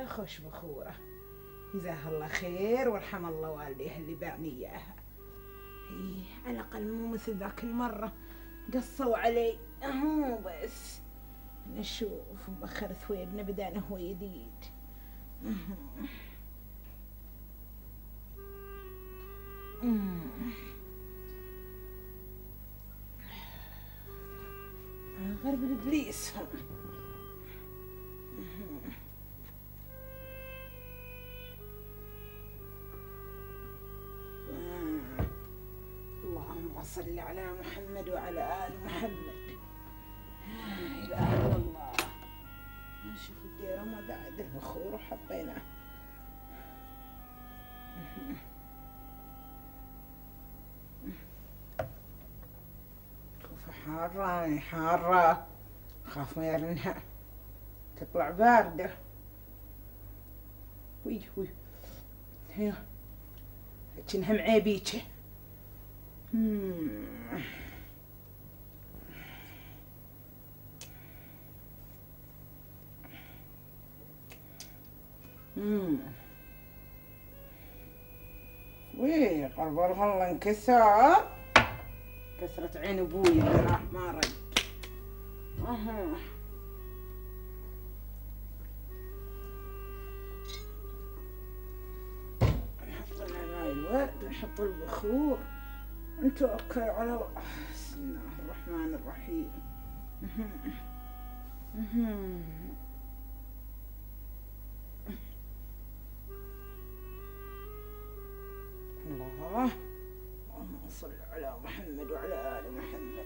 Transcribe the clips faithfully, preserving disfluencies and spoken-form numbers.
يا خوش بخوره، جزاها الله خير وارحم الله والديها اللي باعني اياها. ايه على الاقل مو مثل ذاك المره قصوا علي اهو بس. نشوف مبخر ثويبنا بدانا هو جديد. غرب الابليس هم. اللهم صل على محمد وعلى آل محمد. لا إله إلا الله. نشوف الديرة ما بعد البخور وحطيناه. شوف حارة حارة، خاف ما يرنها تطلع باردة. وي وي هي كأنها معيبيكه. امم امم وي قلب الغلة انكسر، كسرت عين ابوي اللي راح ما رد. اها نحط لنا هاي الورد ونحط البخور نتوكل على الله. بسم الله الرحمن الرحيم. الله، اللهم صل على محمد وعلى آل محمد.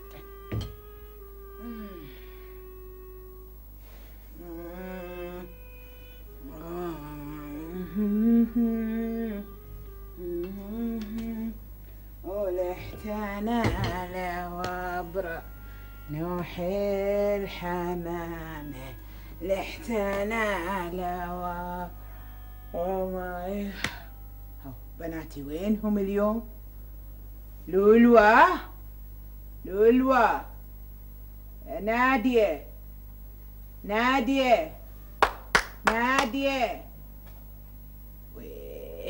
ولحتنا لوابرة نوحي الحمامة، لحتنا لوابرة. وما بناتي وينهم اليوم؟ لولوة لولوة نادية نادية نادية. ويه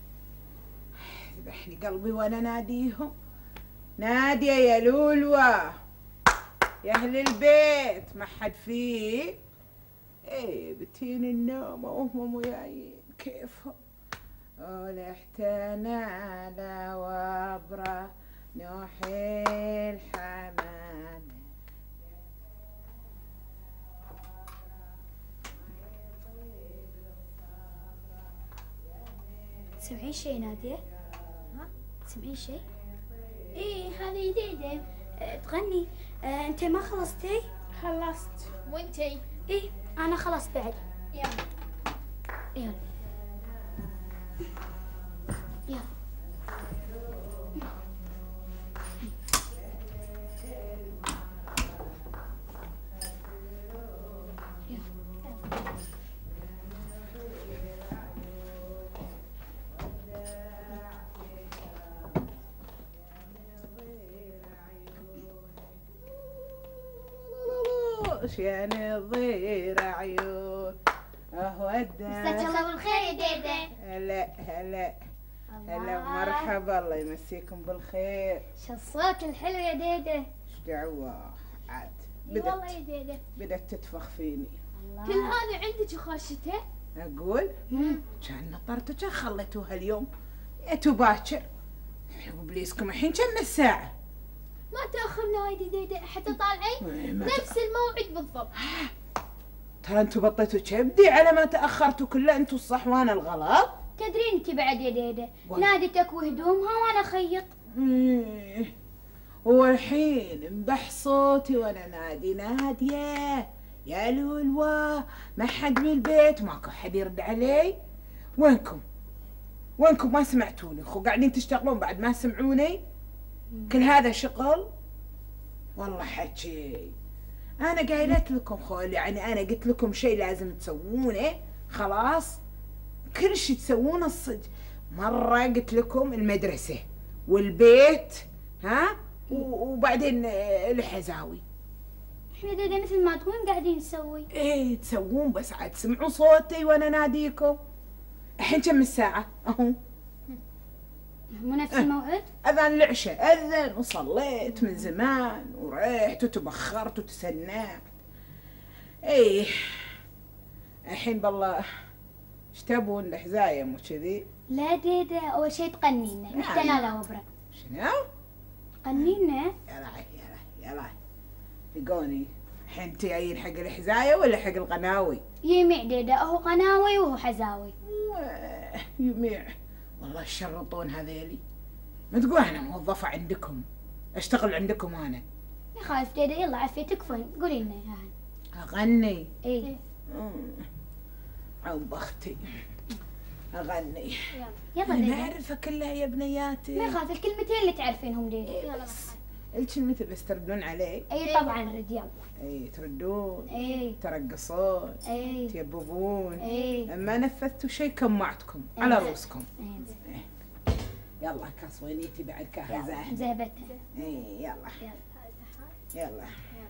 ذبحني قلبي وانا ناديهم. نادية يا لولوة يا اهل البيت، ما حد فيه؟ ايه بتين النوم وهم ويايين كيفهم. ولحتنا لوابرة نوحي الحمامة. تسمعين شي نادية؟ ها؟ تسمعين شي؟ ايه هذه جديدة. أه تغني. أه انت ما خلصتي؟ خلصت. وانتي؟ ايه انا خلصت بعد. يلا يلا يلا. يا نظير عيون اهو الدار. مساك الله بالخير يا ديدة. هلا هلا هلا مرحبا، الله يمسيكم بالخير. شو الصوت الحلو يا ديدة. ايش دعوة عاد اي والله بدت يا ديدة. بدت تتفخ فيني. كل هذا عندك وخاشته؟ اقول كان نطرتك خليتوها اليوم جيتوا باكر. ابليسكم الحين كم الساعة؟ ما تاخرنا وايد يا ديدة حتى طالعين نفس الموعد بالضبط. ترى انتوا بطيتوا كبدي على ما تاخرتوا كله، انتوا الصح وانا الغلط. تدرين انت بعد يا ديدة نادتك وهدومها وانا خيط. ايه والحين انبح صوتي وانا نادي نادية يا لولوة، ما حد بالبيت، ماكو حد يرد علي. وينكم وينكم؟ ما سمعتوني خو قاعدين تشتغلون بعد ما سمعوني؟ كل هذا شغل والله حكي. انا قايلت لكم خول، يعني انا قلت لكم شيء لازم تسوونه خلاص كل شيء تسوونه الصدق. مره قلت لكم المدرسه والبيت ها وبعدين الحزاوي. احنا ديدا مثل ما تقولون قاعدين نسوي. ايه تسوون بس عاد تسمعوا صوتي وانا ناديكم. الحين كم الساعة؟ اهو مو نفس الموعد؟ اذان العشاء اذن وصليت من زمان ورحت وتبخرت وتسنعت. ايه الحين بالله ايش تبون الحزاية مو كذي؟ لا ديدا اول شيء تغني لنا، نحتاج لا وبرا. شنو؟ غني لنا. يلا يلا يلا لقوني. الحين جايين حق الحزاية ولا حق القناوي؟ يميع ديدا، هو قناوي وهو حزاوي. واه، يميع والله الشرطون هذيلي. ما تقول انا موظفة عندكم، اشتغل عندكم انا. يا خالف ديدا يلا عفي تكفون، قولي لنا يعني. اغني؟ ايه عوب اختي اغني. يلا انا ما ديدا. اعرفها كلها يا بنياتي. ما يخاف الكلمتين اللي تعرفينهم ديدا. إيه بس الكلمة بس تردون علي. اي طبعا رد يلا. اي تردون، اي ترقصون، اي تيببون. اي ما نفذتوا شيء كمعتكم على رؤوسكم. اي يلا كاس وينيتي بعد كهزة. زهبتها. اي يلا يلا.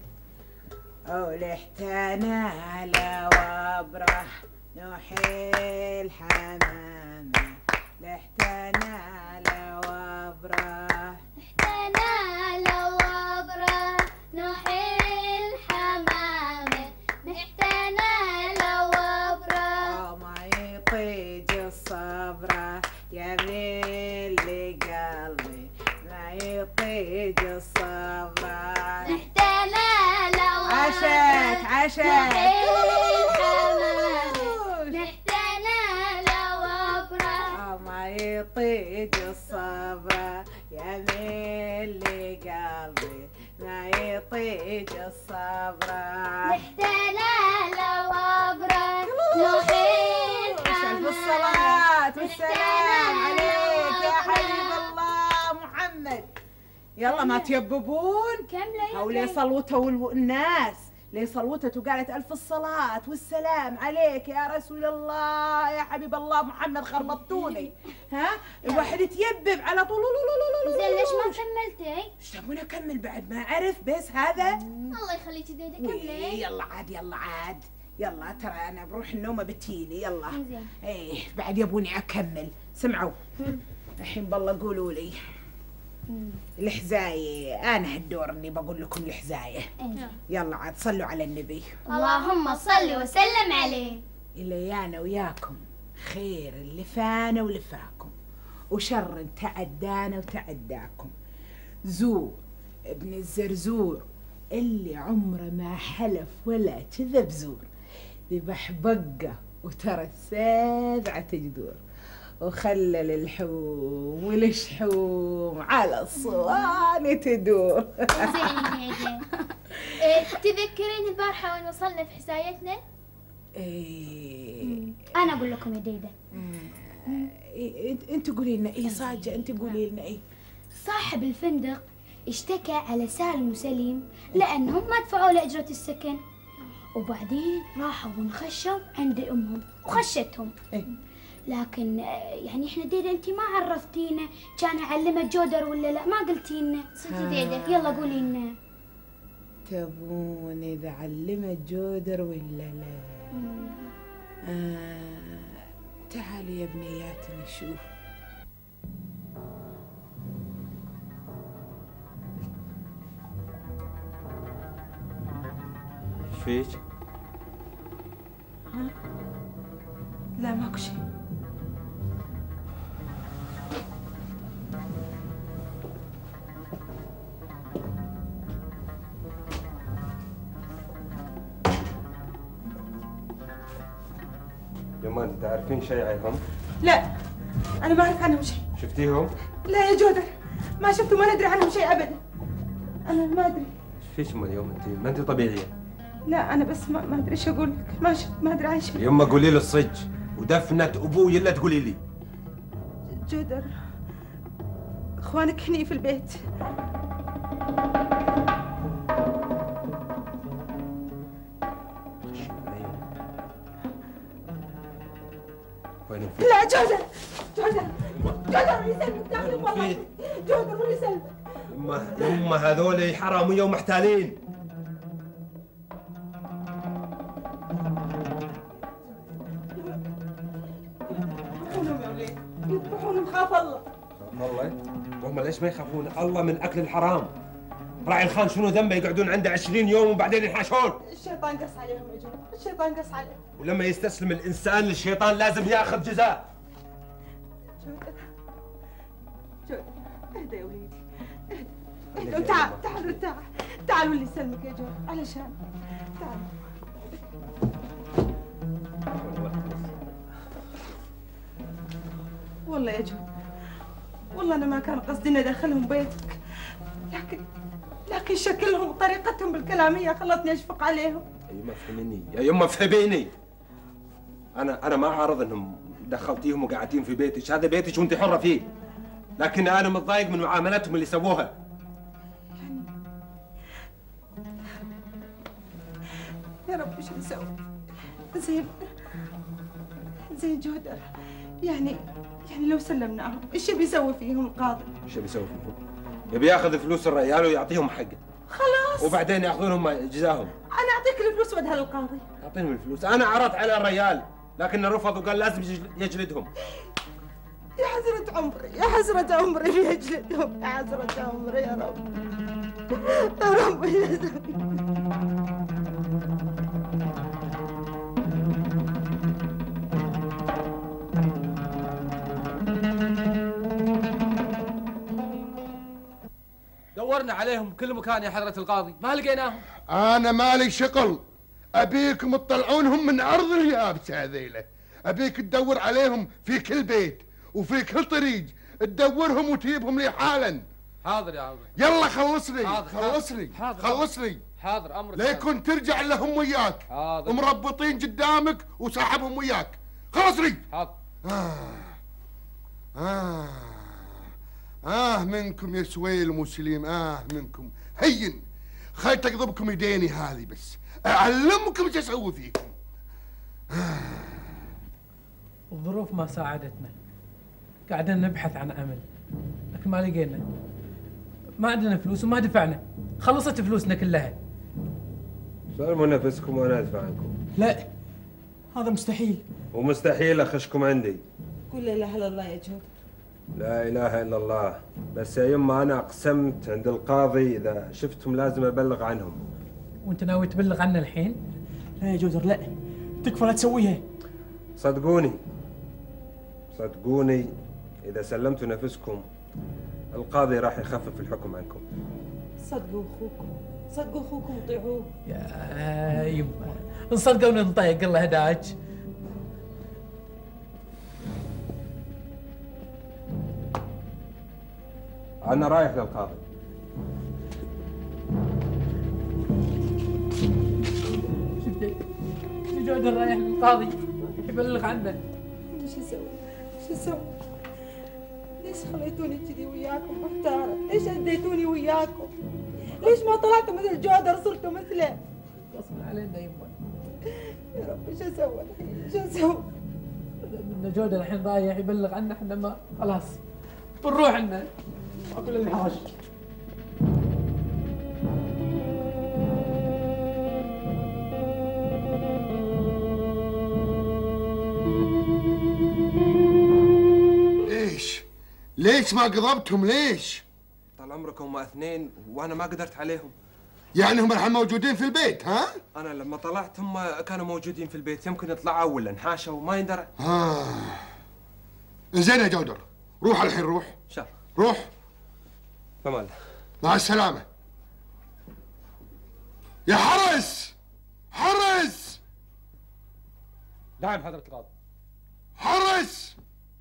ولحتنا على وبره نوحي الحمامة، لحتنا على وبره احتنا لو وبره نوحي الحمامة، نحتنا لو وبره ما يطيج الصبرة يا ملي قلبي، ما يطيج الصبرة. نحتنا لو عشت عشت نحتنا لو وبره ما يطيج الصبرة يا ملي قلبي، ما يطيج الصبرة. نحتنا لو وبره نوحي الحمامة. بالصلاة والسلام عليك يا حبيب الله محمد. يلا ما تيببون. كم أو ليه صلوتوا الناس، ليه صلوتت وقالت ألف الصلاة والسلام عليك يا رسول الله يا حبيب الله محمد. خربطتوني ها الواحد يتيبب على طول. زين ليش ما كملتي؟ ايش تبون اكمل بعد؟ ما اعرف بس هذا. الله يخليك ديدا إيه، كملي. يلا عاد يلا عاد يلا ترى انا بروح النومه بتيلي. يلا زين. ايه بعد يبوني اكمل. سمعوا الحين بالله قولوا لي الحزاية. انا هالدور اني بقول لكم الحزاية. يلا عاد صلوا على النبي. اللهم صل وسلم عليه. اللي انا وياكم خير اللي فانا ولفاكم، وشر تعدانا وتعداكم. زور ابن الزرزور اللي عمره ما حلف ولا كذب زور، ذبح بقه وترى السابعة تجدور، وخلل الحوم والشحوم على الصواني تدور. زين يا زين. إيه، تذكرين البارحة وين وصلنا في حسايتنا؟ ايه انا اقول لكم يا ديدا. إيه انت قولي لنا. ايه صاجة انت قولي لنا. ايه صاحب الفندق اشتكى على سالم وسليم لانهم ما دفعوا له اجرة السكن، وبعدين راحوا وانخشوا عند امهم وخشتهم. إيه؟ لكن يعني احنا ديدا انت ما عرفتينا كان علمت جودر ولا لا، ما قلتي لنا. صدق ديدا. يلا قولي لنا. تبون اذا علمت جودر ولا لا؟ آه تعالوا يا بنياتي نشوف. ايش فيك؟ ها؟ لا ماكو شيء. يمان تعرفين شيء عنهم؟ لا أنا ما أعرف عنهم شيء. شفتيهم؟ لا يا جودر ما شفته، ما ندري عنهم شيء أبدا. أنا ما أدري. ايش فيك ام اليوم انت؟ ما انت طبيعيه. لا أنا بس ما, ما أدري إيش أقول لك، ما شفت ما أدري عن شيء. يما قولي لي الصج، ودفنة ابوي الا تقولي لي. جودر إخوانك هني في البيت. وينهم فيك؟ لا جودر جودر جودر اللي يسلمك داخل والله. جودر اللي يسلمك. يما يما هذول حراميه ومحتالين. اخاف الله. والله وهم ليش ما يخافون الله من اكل الحرام؟ راعي الخان شنو ذنبه يقعدون عنده عشرين يوم وبعدين ينحاشون؟ الشيطان قص عليهم يا جود، الشيطان قص عليهم. ولما يستسلم الانسان للشيطان لازم ياخذ جزاء. جود جود اهدى يا وليدي، اهدى اهدى وتعال تعال ارتاح، تعال واللي يسلمك يا جود علشان تعال. والله يا جود والله انا ما كان قصدي اني ادخلهم بيتك، لكن لكن شكلهم وطريقتهم بالكلاميه خلتني اشفق عليهم. يا يما فهميني يا يما فهميني. انا انا ما عارض انهم دخلتيهم وقعدتين في بيتك، هذا بيتك وانت حره فيه، لكن انا متضايق من معاملتهم اللي سووها. يا رب ايش نسوي؟ زين زين جودة، يعني يعني لو سلمناهم ايش بيسوي فيهم القاضي؟ ايش بيسوي فيهم؟ يبي ياخذ فلوس الريال ويعطيهم حقه. خلاص وبعدين ياخذونهم جزاهم. انا اعطيك الفلوس وادها للقاضي. اعطيهم الفلوس، انا عرضت على الريال لكنه رفض وقال لازم يجلدهم. يا حسرة عمري يا حسرة عمري بيجلدهم، يا حسرة عمري يا رب يا رب يا دورنا عليهم بكل مكان يا حضرة القاضي ما لقيناهم. أنا مالي شغل، أبيكم تطلعونهم من أرض اليابسة هذيلة، أبيك تدور عليهم في كل بيت وفي كل طريق، تدورهم وتجيبهم لي حالا. حاضر يا عمري. يلا خلصني حاضر خلصني حاضر خلصني. حاضر أمرك. لا يكون ترجع لهم وياك. حاضر. مربطين قدامك وساحبهم وياك. خلصني. حاضر. آه آه آه منكم يا سويلم وسليم، آه منكم. هين خلي تقضبكم يديني هذه بس أعلمكم ايش أسوي فيكم. آه. الظروف ما ساعدتنا، قاعدين نبحث عن عمل لكن ما لقينا، ما عندنا فلوس وما دفعنا، خلصت فلوسنا كلها. سلموا نفسكم وانا ادفع عنكم. لا هذا مستحيل. ومستحيل اخشكم عندي. قول لا اله الا الله يا جود. لا اله الا الله، بس يا يما انا اقسمت عند القاضي اذا شفتهم لازم ابلغ عنهم. وانت ناوي تبلغ عنا الحين؟ لا يا جودر لا، تكفى لا تسويها. صدقوني صدقوني اذا سلمتوا نفسكم القاضي راح يخفف الحكم عنكم. صدقوا اخوكم صدقوا اخوكم وطيعوه. يا يما نصدق وننطيق الله هداك. انا رايح للقاضي. شفتي جودر رايح للقاضي يبلغ عنه. ايش اسوي؟ ايش اسوي؟ ليش خليتوني كذي وياكم محتارة؟ ليش اديتوني وياكم؟ ليش ما طلعتوا مثل جودر صرتوا مثله؟ غصب علينا يما. يا رب ايش اسوي؟ ايش اسوي؟ ان جودر الحين رايح يبلغ عنا، احنا ما خلاص بنروح عنا. اقول اللي حاج. ليش؟ ليش ما قضبتهم ليش؟ طال عمركم هم اثنين وانا ما قدرت عليهم. يعني هم الحين موجودين في البيت ها؟ انا لما طلعت هم كانوا موجودين في البيت، يمكن يطلعوا ولا انحاشوا وما يندرى. آه. زين يا جودر، روح الحين روح. شر. روح. فمال. مع السلامة. يا حرس! حرس! نعم حضرة القاضي. حرس!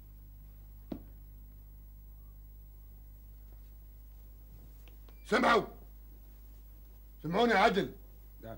سمعوا سمعوني عدل. نعم.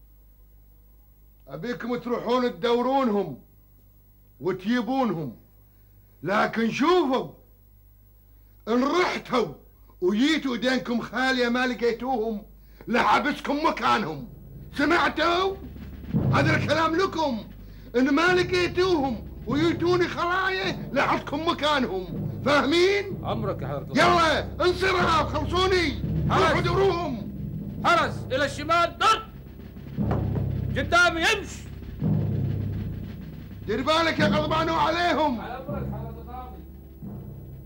أبيكم تروحون تدورونهم وتجيبونهم، لكن شوفوا إن رحتوا وجيتوا ايدينكم خالية ما لقيتوهم لحبسكم مكانهم. سمعتوا؟ هذا الكلام لكم، إن ما لقيتوهم وجيتوني خلاية لحطكم مكانهم، فاهمين؟ أمرك يا حضرة القاضي. يلا انصرها خلصوني. روحوا دوروهم. حرس إلى الشمال در، قدامي يمشي. دير بالك يا غضبانوا عليهم. على أمرك حضرة القاضي.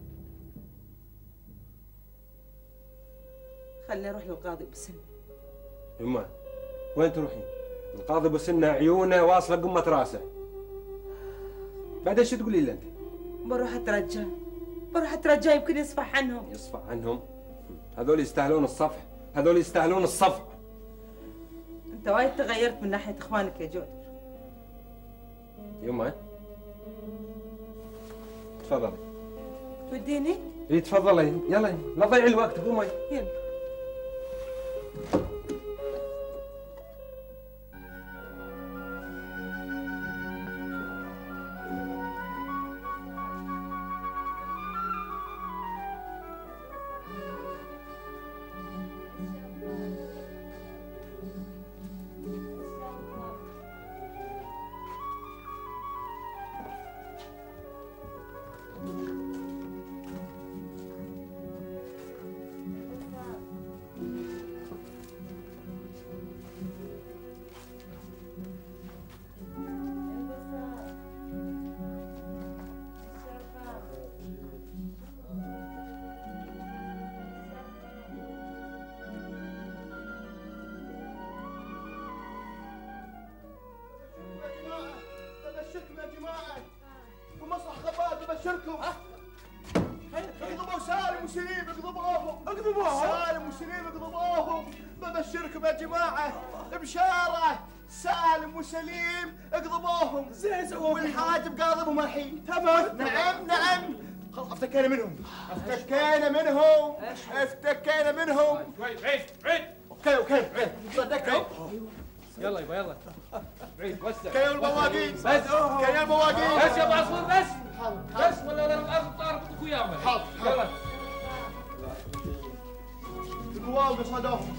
خليني اروح للقاضي ابو سن. يما وين تروحين؟ القاضي ابو سنه عيونه واصله قمه راسه. بعدين شو تقولي له انت؟ بروح اترجى بروح اترجى يمكن يصفح عنهم. يصفح عنهم؟ هذول يستاهلون الصفح، هذول يستاهلون الصفح. انت وايد تغيرت من ناحيه اخوانك يا جودر. يما تفضلي. توديني؟ اي تفضلي، يلا لا تضيعي الوقت، قومي. يلا. ببشركم يا جماعه ومصلح خباز ببشركم. اقضبوا سالم وسليم اقضبوهم اقضبوهم سالم وسليم اقضبوهم. ببشركم يا جماعه بشاره سالم وسليم اقضبوهم. زين سووا والحاجب قاضبهم الحين. تمام. نعم نعم. خلاص افتكينا منهم افتكينا منهم افتكينا منهم. بعيد بعيد بعيد. اوكي اوكي بعيد صدقت. يلا يبا يلا بعيد وسع. كيو البواقين بس كيو البواقين بس يا ابو عصفور بس بس ولا الارض اربطك وياهم. حاضر يلا. البواقي صدوهم.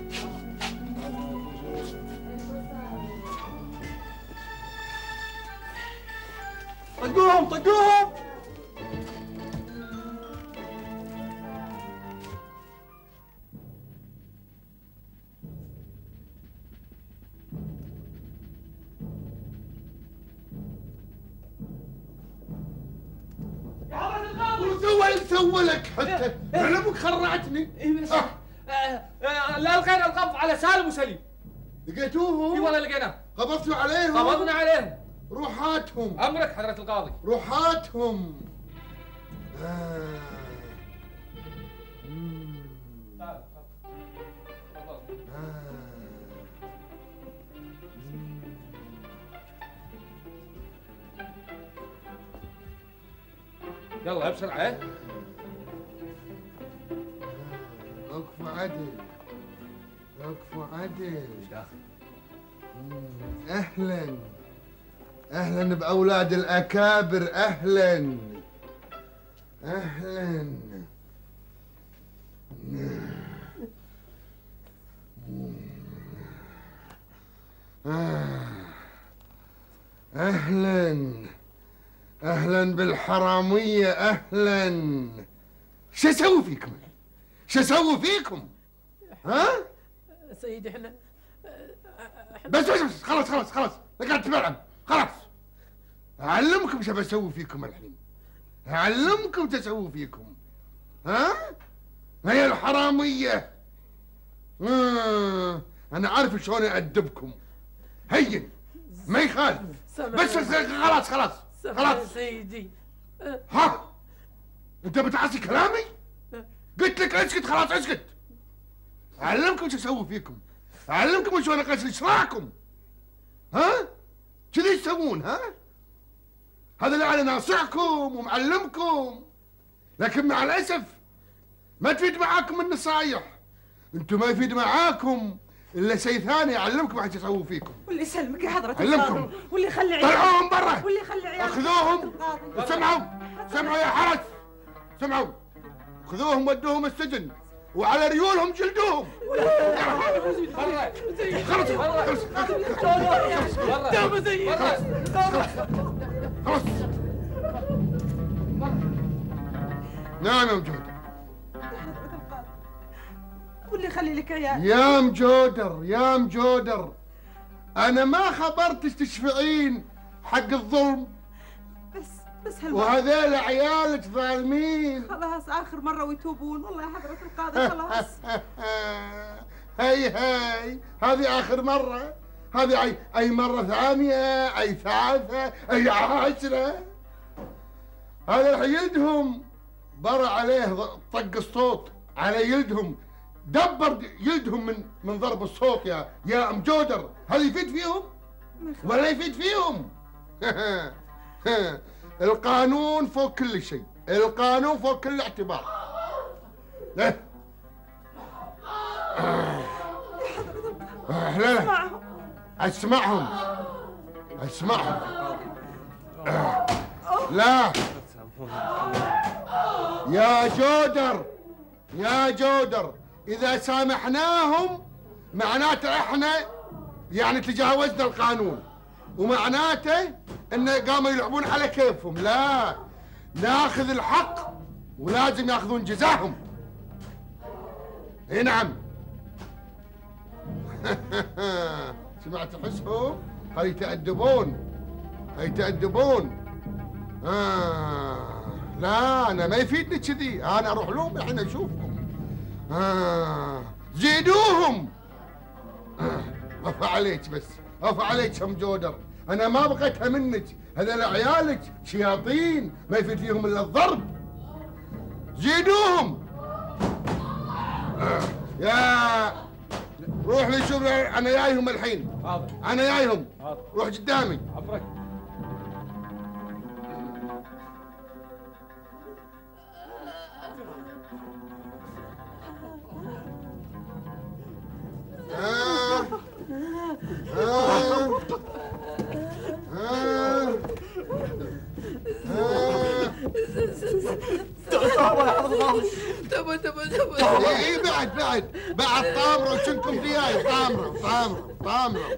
طقوهم طقوهم. وين سوى لك حتى؟ علمك خرعتني. لا لقينا القبض على سالم وسليم. لقيتوهم؟ اي والله لقيناه. قبضتوا عليهم؟ قبضنا عليهم. روحاتهم. امرك حضرة القاضي. روحاتهم. آه. تعال يلا بسرعة. وقفوا عدل وقفوا عدل. اهلا اهلا باولاد الاكابر. اهلا اهلا. اهلا اهلا بالحراميه. اهلا. شو اسوي فيكم؟ شو اسوي فيكم؟ ها؟ سيدي احنا بس بس بس خلاص خلاص خلاص لا قاعد تبلعب خلاص. اعلمكم شو بسوي فيكم الحين. اعلمكم تسوي فيكم. ها؟ هي الحراميه. آه. انا عارف شلون ادبكم. هين ما يخالف. بس خلاص خلاص خلاص سيدي. ها انت بتعصي كلامي؟ قلت لك اسكت خلاص اسكت. اعلمكم شو اسوي فيكم. اعلمكم شلون اقص شراكم. ها؟ كذي تسوون. ها؟ هذا اللي انا ناصحكم ومعلمكم، لكن مع الاسف ما تفيد معاكم النصايح. انتم ما يفيد معاكم الا شيء ثاني اعلمكم عن تسووا فيكم. واللي يسلمك يا حضرة علمكم. القاضي واللي يخلي عيالك. طلعوهم برا. واللي يخلي عيالك. اخذوهم. سمعوا سمعوا يا حرس. سمعوا خذوهم ودوهم السجن وعلى ريولهم جلدوهم. برا. خلص خلص. نعم يا مجودر. واللي يخلي لك عيال. يا مجودر يا مجودر انا ما خبرتك تشفعين حق الظلم. بس بس هالمرة وهذيل عيالك ظالمين. خلاص آخر مرة ويتوبون والله يا حضرة القاضي خلاص. هي هي هذه آخر مرة، هذه أي أي مرة ثانية، أي ثالثة، أي عاشرة. هذا الحين يلدهم برا عليه طق الصوت على يلدهم، دبر يلدهم من من ضرب الصوت يا يا ام جودر. هل يفيد فيهم ولا يفيد فيهم؟ القانون فوق كل شيء، القانون فوق كل اعتبار. لا لا اسمعهم اسمعهم. لا يا جودر يا جودر، إذا سامحناهم معناته إحنا يعني تجاوزنا القانون، ومعناته إن قاموا يلعبون على كيفهم. لا، ناخذ الحق ولازم ياخذون جزاهم. اي نعم. سمعت حسهم؟ هاي يتأدبون هاي يتأدبون. آه لا أنا ما يفيدني كذي، أنا أروح لهم الحين أشوفهم. آه زيدوهم. آه أوفى عليك، بس أوفى عليك أم جودر، أنا ما بغيتها منك. هذول عيالك شياطين ما يفيد فيهم إلا الضرب. زيدوهم. آه يا روح لي شوف، أنا جايهم الحين. حاضر. أنا جايهم. حاضر. روح قدامي. عبرك. آه. آه. آه. تبا تبا تبا. اي بعد بعد بعد طامرة وشنكم دياي. طامرة طامرة طامرة.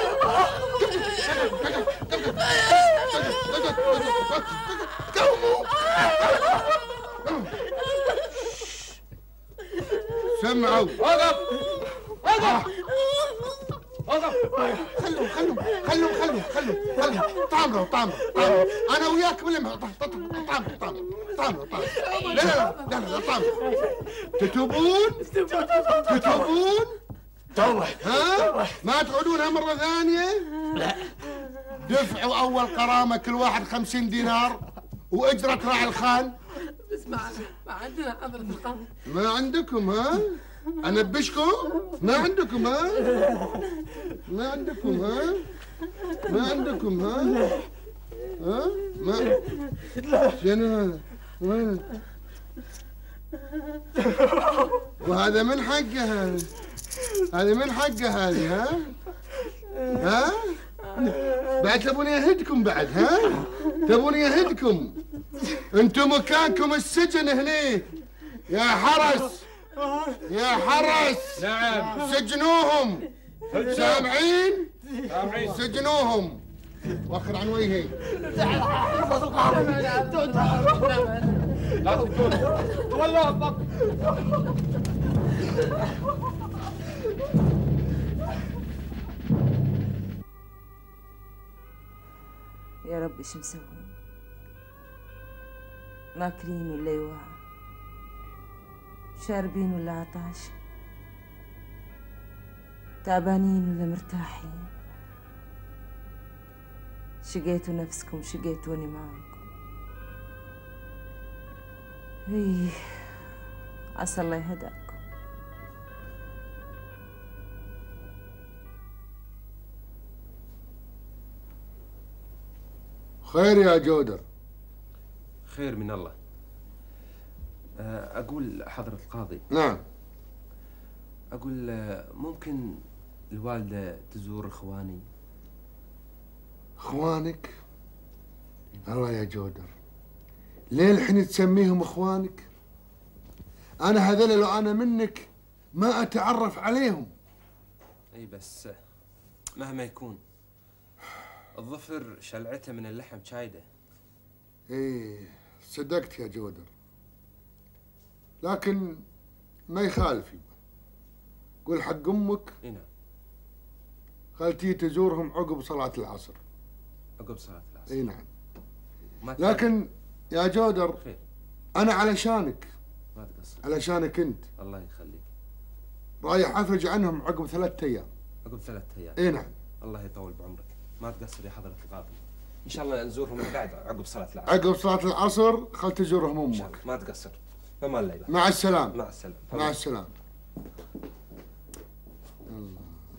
سمعوا. وقف وقف وقف. خلوا خلوا خلوا خلوا خلوا خلوا. طامرة طامرة طامرة. أنا وياك ولا طامرة طامرة طامرة طامرة. لا لا لا لا طامرة. تتوبون تتوبون توه. ها؟ ما تعودونها مرة ثانية؟ لا. دفعوا أول غرامة كل واحد خمسين دينار وأجرة راعي الخان. بس ما ما عندنا حضرة القاضي. ما عندكم ها؟ أنبشكم؟ ما عندكم ها؟ ما عندكم ها؟ ما عندكم ها؟ ها؟ ما شنو هذا؟ وين؟ وهذا من حقه هذا؟ هذه من حقه هذه ها؟ ها؟ بعد تبون يهدكم بعد ها؟ تبون يهدكم؟ انتم مكانكم السجن هني يا حرس. يا حرس. نعم. سجنوهم. سامعين؟ سامعين. سجنوهم. وخر عن وجهي. لا تكون والله الضبط. يا رب ايش مسوين؟ ماكلين ولا يوعى؟ شاربين ولا عطاش؟ تعبانين ولا مرتاحين؟ شقيتوا نفسكم شقيتوني معاكم. ايه عسى الله يهداكم. خير يا جودر. خير من الله. أقول حضرة القاضي. نعم. أقول ممكن الوالدة تزور إخواني؟ إخوانك؟ الله يا جودر، ليه الحين تسميهم إخوانك؟ أنا هذول لو أنا منك ما أتعرف عليهم. أي بس مهما يكون الظفر شلعته من اللحم شايدة. إيه صدقت يا جودر، لكن ما يخالف. قول حق أمك. إي نعم. خالتي تزورهم عقب صلاة العصر. عقب صلاة العصر. إي نعم. لكن يا جودر خير. انا علشانك، ما تقصر، علشانك انت. الله يخليك. رايح افرج عنهم عقب ثلاثة ايام. عقب ثلاثة ايام؟ اي نعم. الله يطول بعمرك، ما تقصر يا حضرة القاضي. ان شاء الله نزورهم بعد عقب صلاة العصر. عقب صلاة العصر خل تزورهم امك. ما تقصر. فما الليلة. مع السلامة. مع السلامة. مع السلامة. الله.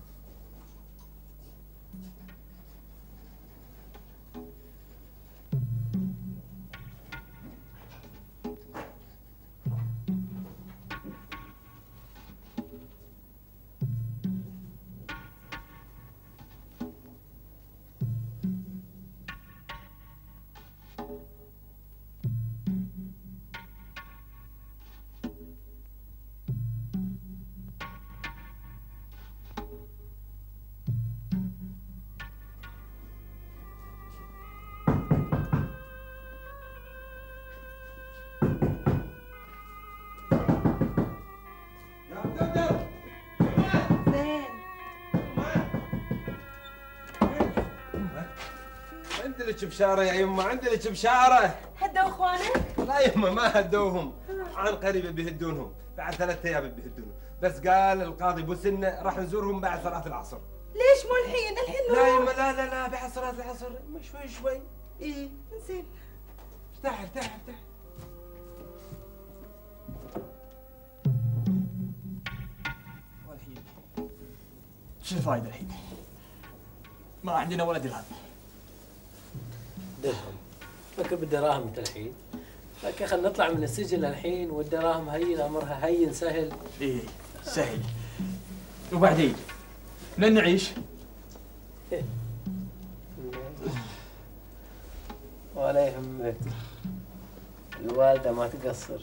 عندي لك بشارة يا يمه، عندي لك بشارة. هدوا اخوانك؟ لا يمه ما هدوهم، عن قريب بيهدونهم، بعد ثلاثة ايام بيهدونهم، بس قال القاضي بوسنة راح نزورهم بعد صلاة العصر. ليش مو الحين؟ الحين لا نروح. يمه لا لا لا بعد صلاة العصر، يمه شوي شوي. اي زين. ارتاح ارتاح ارتاح. والحين شو الفايدة الحين؟ ما عندنا ولا درهم. درهم؟ فكر بالدراهم انت الحين. لكن خلينا نطلع من السجن الحين والدراهم هين امرها هين سهل. ايه سهل. وبعدين لن نعيش؟ ولا يهمك، الوالدة ما تقصر.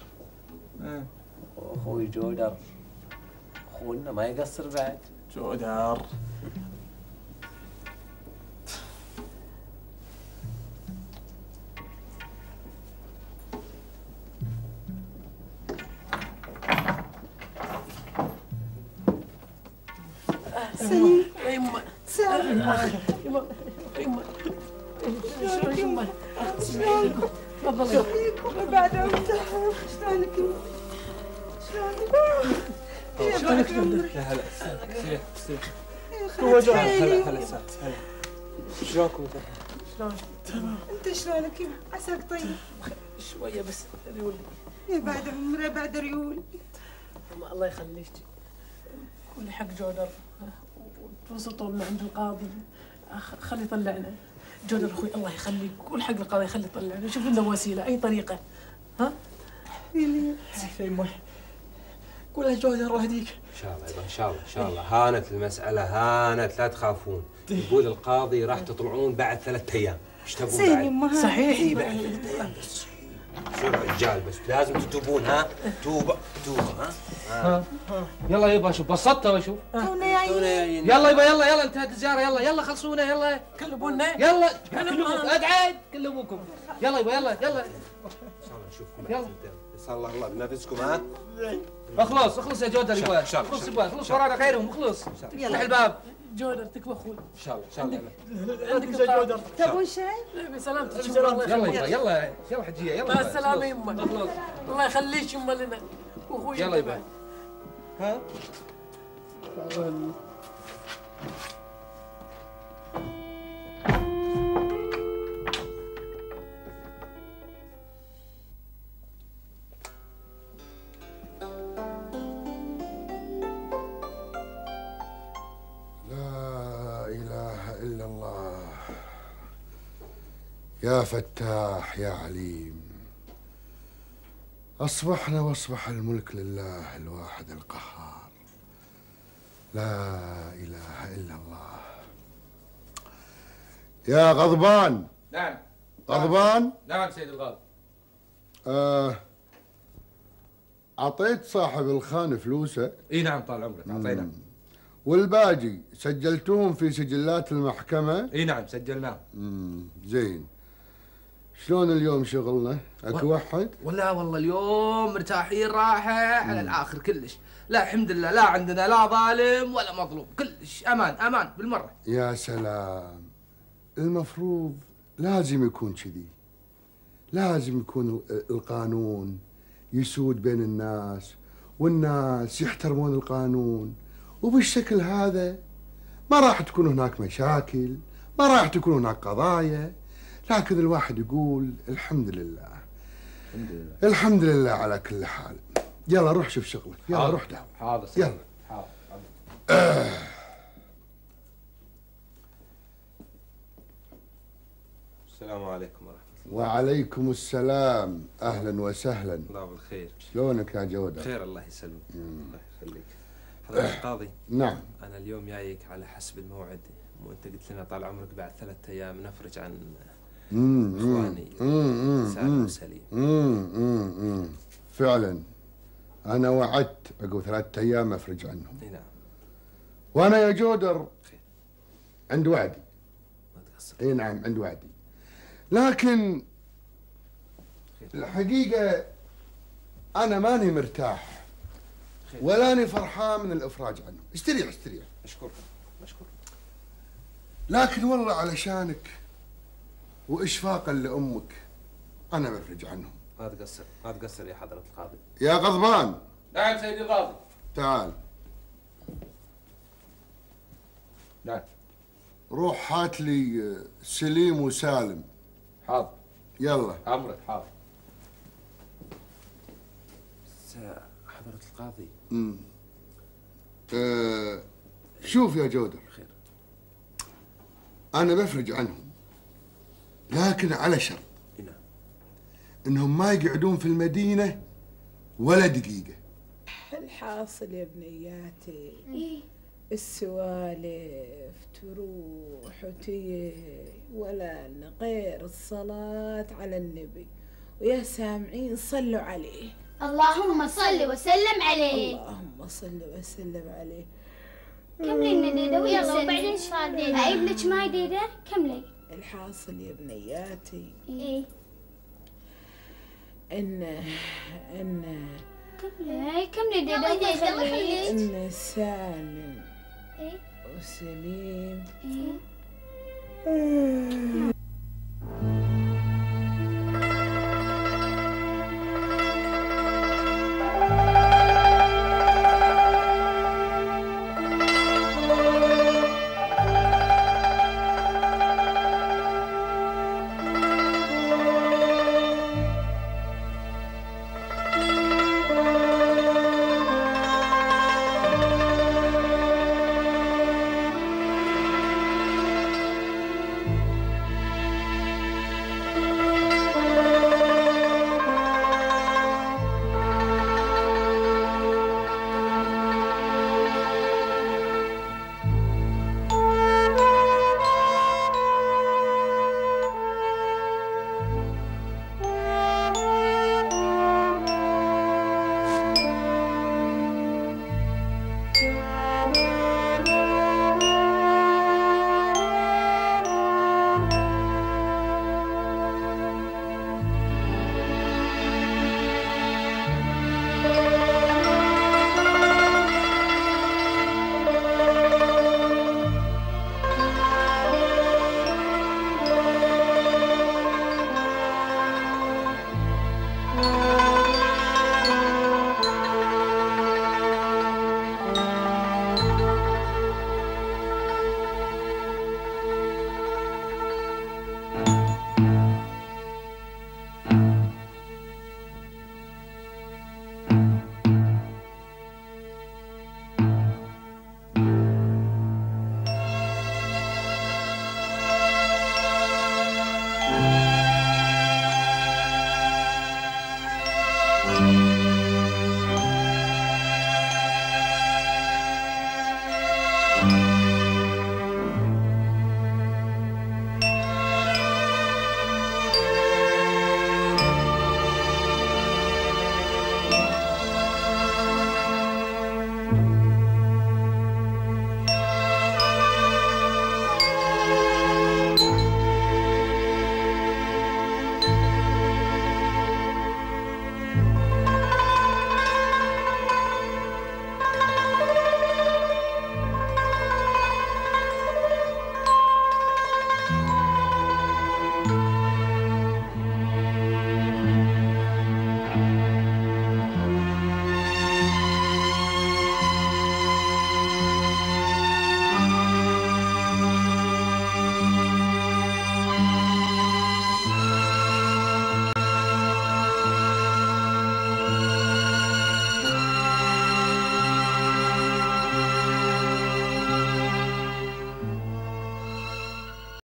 واخوي جودر اخونا ما يقصر بعد. جودر سليم. يما سليم. يما يما شلونك يما؟ شلونكم؟ تفضلي. شلونكم بعد عمرك؟ شلونك يما؟ شلونك؟ شلونك جودر؟ يا هلا سيح سيح. هلا هلا هلا هلا. شلونكم؟ شلون؟ تمام. انت شلونك يما؟ عساك طيب؟ شوية بس ريول. يا بعد عمره بعد ريول. الله يخليك. كل حق جودر وتوسطوا لنا عند القاضي خلي يطلعنا. جودر اخوي الله يخليك قول حق القاضي خلي يطلعنا، شوف لنا وسيله اي طريقه. ها؟ يمه قولها جودر الله يهديك. ان شاء الله يبا ان شاء الله ان شاء الله هانت المسألة هانت لا تخافون. يقول القاضي راح تطلعون بعد ثلاثة ايام. ايش تبون بعد؟ زين يما. صحيح. اي بعد ثلاثة ايام بس. شو الرجال بس لازم تتوبون. ها توبة توبة. ها ها يلا يبا شوف بسطتها وشوف. تونا جايين. يلا يبا يلا يلا انتهت الزيارة يلا يلا خلصونا يلا. كلمونا. يلا كلمونا ادعي كلموكم. يلا يبا يلا يلا. ان شاء الله نشوفكم يلا. يسال الله الله بنفسكم. ها اخلص اخلص يا جودر يبا ان شاء الله اخلص يبا اخلص ورانا غيرهم اخلص. يلا. افتح الباب. جودر تكفى اخوي. ان شاء الله ان شاء الله. عندك جودر. تبون شاي؟ بسلامتك. يلا يبا يلا يلا حجية يلا. مع السلامة يما. اخلص. الله يخليك يما لنا واخوي. يلا يبا. ها لا إله إلا الله. يا فتاح يا عليم. أصبحنا وأصبح الملك لله الواحد القهار. لا إله إلا الله. يا غضبان. نعم. غضبان. نعم سيد القاضي. آه أعطيت صاحب الخان فلوسه. اي نعم طال عمرك اعطينا. والباقي سجلتوهم في سجلات المحكمة؟ اي نعم سجلناه. امم زين. شلون اليوم شغلنا؟ اكو واحد؟ ولا والله اليوم مرتاحين راحة على الآخر كلش. لا الحمد لله لا عندنا لا ظالم ولا مظلوم كلش أمان أمان بالمرة. يا سلام. المفروض لازم يكون كذي. لازم يكون القانون يسود بين الناس، والناس يحترمون القانون، وبالشكل هذا ما راح تكون هناك مشاكل، ما راح تكون هناك قضايا. لكن الواحد يقول الحمد لله الحمد لله الحمد لله على كل حال. يلا روح شوف شغلك، يلا روح دعم. حاضر يلا. حاضر. آه. السلام عليكم ورحمة الله. وعليكم السلام، اهلا وسهلا. الله بالخير. شلونك يا جودة؟ بخير الله يسلمك. الله يخليك. حضرتك القاضي. نعم. أنا اليوم جايك على حسب الموعد، وأنت قلت لنا طال عمرك بعد ثلاثة أيام نفرج عن إخواني سالم وسليم. امم فعلا أنا وعدت عقب ثلاثة أيام أفرج عنهم. اي نعم. وأنا يا جودر خير. عند وعدي. ما تقصر. اي نعم عند وعدي. لكن خير. الحقيقة أنا ماني مرتاح ولاني فرحان من الإفراج عنهم. استريح استريح. أشكرك أشكرك. لكن والله علشانك وإشفاقا لأمك أنا بفرج عنهم. ما تقصر ما تقصر يا حضرة القاضي. يا غضبان. نعم سيدي القاضي. تعال. نعم. روح هات لي سليم وسالم. حاضر. يلا. أمرك. حاضر. بس حضرة القاضي. امم أه شوف يا جودر. خير. أنا بفرج عنهم لكن على شرط. نعم. إنهم ما يقعدون في المدينة ولا دقيقة. الحاصل يا بنياتي إيه؟ السوالف تروح وتجي ولا غير الصلاة على النبي، ويا سامعين صلوا عليه. اللهم صل وسلم عليه. اللهم صل وسلم عليه. كملي لنا ديدا ويلا يلا وبعدين وبعدين ايش صار صار ديدا؟ ديدا؟ اجيب لك ماي ديدا؟ كملي. الحاصل يا بنياتي ايه ان ان كملي كملي ديدا يلا الله ديدا، الله يخليك. يخليك. ان سالم ايه وسليم ايه آه